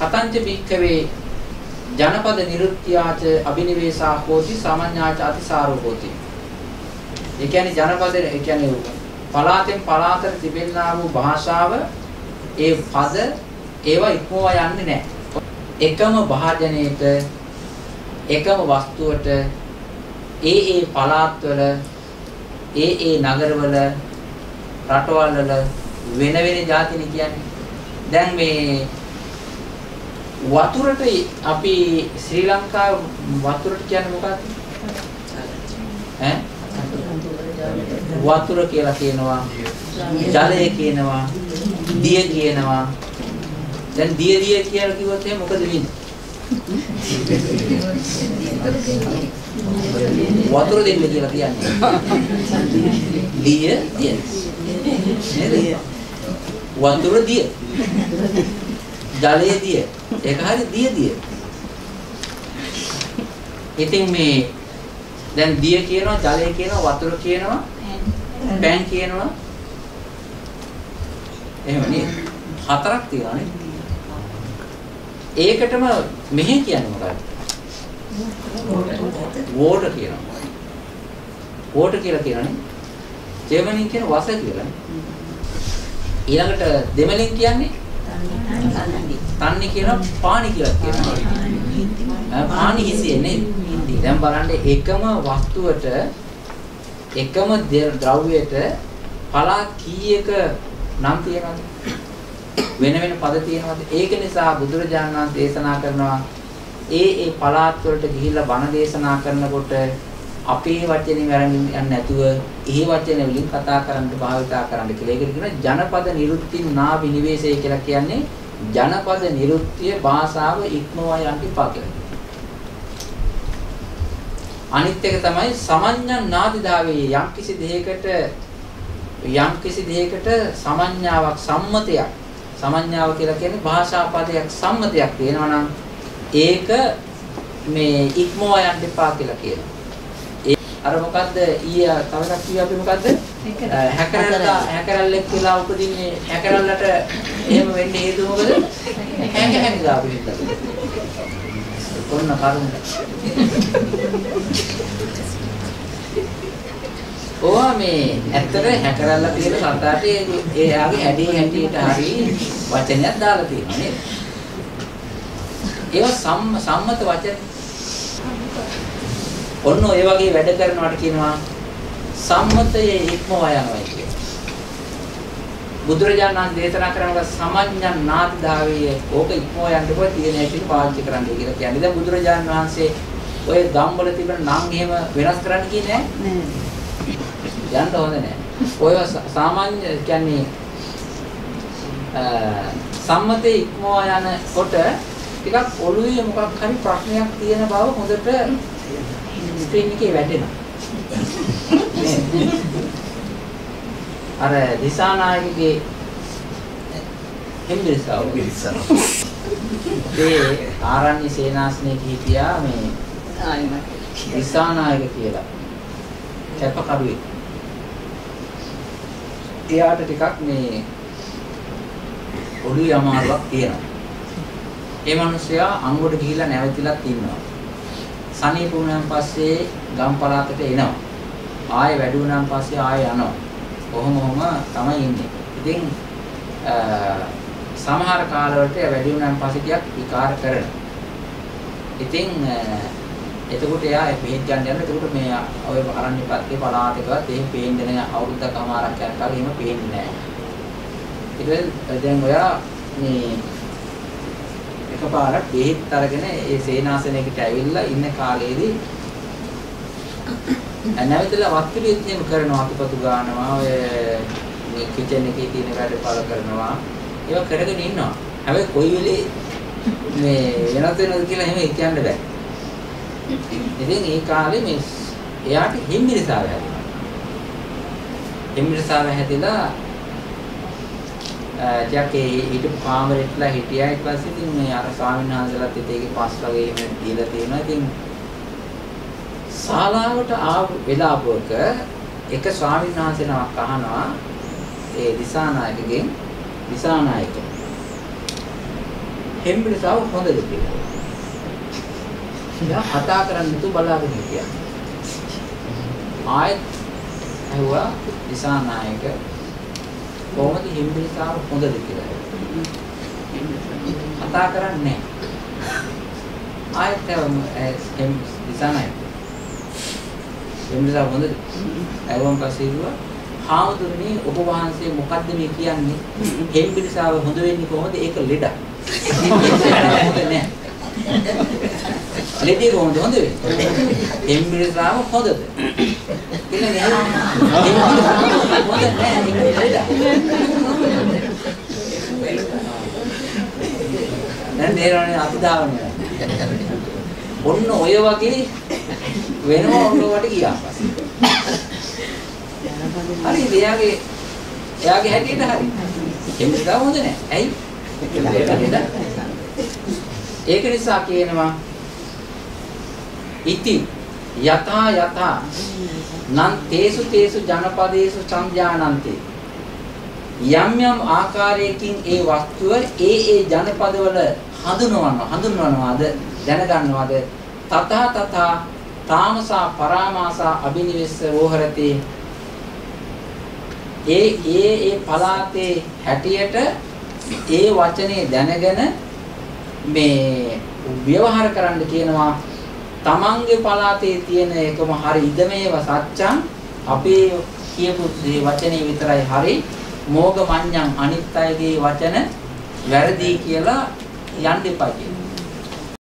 කතංච භික්ඛවේ ජනපද නිරුත්ත්‍යාච අබිනිවේෂා හෝති සාමාන්‍යාච අතිසාරෝ හෝති. ඒ කියන්නේ ජනපද ඒ කියන්නේ පලාතෙන් පලාතට තිබෙනා වූ භාෂාව ඒ පද ඒවා ඉක්මවා යන්නේ නැහැ. එකම භාජනයේට එකම වස්තුවට ඒ පලාත්වල ඒ නගරවල රටවල් වල වෙන වෙන જાතිනේ කියන්නේ. දැන් මේ වතුරට අපි ශ්‍රී ලංකාව වතුරට කියන්නේ මොකක්ද? ඈ වතුර කියලා කියනවා, ජලය කියනවා, දිය කියනවා. දැන් දිය කියලා කිව්වොත් එහෙනම් මොකද වෙන්නේ? වතුර දෙන්න කියලා කියන්නේ. දිය නේද? වතුර දිය. ජලයේ දිය. ඒක හරි දිය. ඉතින් මේ දැන් දිය කියනවා, ජලය කියනවා, වතුර කියනවා, පෑන් කියනවා. එහෙම නේ. හතරක් තියෙනවා නේ. ඒකටම මෙහෙ කියන්නේ මොකක්ද? වෝටර් කියනවා. වෝටර් කියලා කියනනේ. ජර්මනියෙන් කියන වස කියලානේ. ඊළඟට දෙමළෙන් කියන්නේ තන්නේ කියනවා, පානි කියලා කියනවා. පානි හිසියේ දැන් බලන්න එකම වස්තුවට එකම ද්‍රව්‍යයට පළාත් කීයක නම් තියෙනවද? වෙන වෙන පද තියෙනවද? ඒක නිසා බුදුරජාණන් වහන්සේ දේශනා කරනවා ඒ පළාත් වලට ගිහිල්ලා බණ දේශනා කරනකොට අපේ වචනේ වරන් යන්නේ නැතුව ඒ වචන වලින් කතා කරන්න භාවිතා කරන්න කියලා. ඒකට කියනවා ජනපද නිරුත්ති නා විනිවේෂය කියලා කියන්නේ ජනපද නිරුත්තිය භාෂාව ඉක්මවා යන්න එපා කියලා. අනිත් එක තමයි සමඤ්ඤං නාදිදාවේ යම්කිසි දෙයකට සමඤ්ඤාවක් සම්මතයක්. සමඤ්ඤාව කියලා කියන්නේ භාෂා පදයක් සම්මතයක් තියෙනවා නම් ඒක මේ ඉක්මවා යන්න එපා කියලා කියනවා. අර මොකද්ද ඊය තව එකක් කිව්වා අපි මොකද්ද? හැකරල්ලෙක් කියලා උපදින්නේ හැකරල්ලට එහෙම වෙන්නේ හේතුව මොකද? හැක ගාපු හින්දා. කොන්න කරුණ. ඕවා මේ ඇත්තට හැකරල්ල කියන සතාට එයාගේ හැටියට හරි වචනයක් දාලා තියෙනවා නේද? ඒවා සම්මත වචන. ඔන්න ඔය වගේ වැඩ කරනවට කියනවා සම්මතයේ ඉක්මවා යනවා කියලා. බුදුරජාණන් වහන්සේ දේශනා කරනවා සමඤ්ඤං නාතිදාවේ ඕක ඉක්මවා යන්න බෑ තියෙන හැටි පාවිච්චි කරන්න කියලා කියන්නේ. දැන් බුදුරජාණන් වහන්සේ ඔය ගම්වල තිබෙන නම් එහෙම වෙනස් කරන්න කියන්නේ නැහැ. යන්න හොඳ නැහැ. ඔය සාමාන්‍ය කියන්නේ සම්මතයේ ඉක්මවා යනකොට ටිකක් ඔළුවේ මොකක් හරි ප්‍රශ්නයක් තියෙන බව හොඳට ස්ක්‍රීන් එකේ වැටෙනවා. අර දිසානායකගේ හෙම්බිරිසාව. ඒ ආරණ්‍ය සේනාසනේ හිටියා මේ දිසානායක කියලා. කැපකරුවෙක්. එයාට ටිකක් මේ ඔළුවේ අමාරුවක් තියෙනවා. ඒ මිනිස්සයා අංගොඩ ගිහිල්ලා නැවතිලා ඉන්නවා. සනීප වුණාන් පස්සේ ගම් පළාතට එනවා. ආයෙ වැඩි වුණාන් පස්සේ ආයෙ යනවා. කොහොම තමයි ඉන්නේ. ඉතින් සමහර කාලවලට වැඩි වුණාන් පස්සේ ටිකක් විකාර කරනවා. ඉතින් එතකොට එයා බෙහෙත් ගන්න යනවා. එතකොට මේ ඔය අරණ්‍ය පැත්තේ පළාතකවත් එහෙම පේන්නේ නැහැ. අවුරුද්දකමාරක් යනකල් එහෙම පේන්නේ නැහැ. ඊට දැන් ඔයා මේ එකපාරක් බෙහෙත් අරගෙන ඒ සේනාසනයකට ඇවිල්ලා ඉන්න කාලේදී නැවතලා වත්පිළිවෙත් එහෙම කරනවා. අතුපතු ගන්නවා. ඔය මේ කිචන් එකේ තියෙන වැඩ පාල කරනවා. ඒවා කරගෙන ඉන්නවා. හැබැයි කොයි වෙලේ මේ වෙනස් වෙනවද කියලා එහෙම කියන්න බෑ. ඉතින් ඒ කාලේ මේ එයාට හිම්මිරිසාව හැදුනා. හිම්මිරිසාව හැදිලා ජාකේ හිටපු කාමරේටලා හිටියා. ඊට පස්සේ ඉතින් මේ අර ස්වාමීන් වහන්සේලාත් ඒකේ පස් වගේ එහෙම දීලා තියෙනවා. ඉතින් ශාලාවට ආපු වෙලාවක එක ස්වාමීන් වහන්සේ නමක් අහනවා ඒ දිසානායකගෙන් දිසානායක හෙම්බිරිසාව හොඳද කියලා. යා කතා කරන්න තු බලාගෙන හිටියා. ආයෙත් ඇහුවා දිසානායක කොහොමද හෙම්බිරිසාව හොඳද කියලා. කතා කරන්නේ නැහැ. ආයෙත් දිසානායක හෙම්බිරිසාව හොඳද? ඇහුවම පස්සේ කිව්වා හාමුදුරනේ ඔබ වහන්සේ මොකද්ද මේ කියන්නේ? හෙම්බිරිසාව හොඳ වෙන්නේ කොහොමද? ඒක ලෙඩක්. හොඳ නැහැ. ලෙඩේ කොහොමද හොඳ වෙන්නේ? හෙම්බිරිසාව හොඳද? කියන්නේ හොඳ නැහැ. දැන් දේරවනේ අතිදාවනේ. ඔන්න ඔය වගේ වෙනම ඔන්නවට ගියා. හරි එයාගේ හැටියට හරි. හෙම්බිරිසාව හොඳ නැහැ. ඇයි? ඒක නිසා කියනවා ඉති යතා නං තේසු ජනපදේසු සංජානන්ති යම් යම් ආකාරයකින් ඒ වස්තුව ඒ ජනපදවල හඳුන්වනවාද දැනගන්නවාද තථා තාමසා පරාමාසා අබිනිවෙස්ස වෝහරති ඒ පලාතේ හැටියට ඒ වචනේ දැනගෙන මේ ව්‍යවහාර කරන්න කියනවා. තමන්ගේ පලාතේ තියෙන එකම හරි ඉදමේව සත්‍යං අපේ කියපු මේ වචනේ විතරයි හරි මෝග මඤ්ඤං අනිත් අයගේ වචන වැරදි කියලා යන්න එපා කියනවා.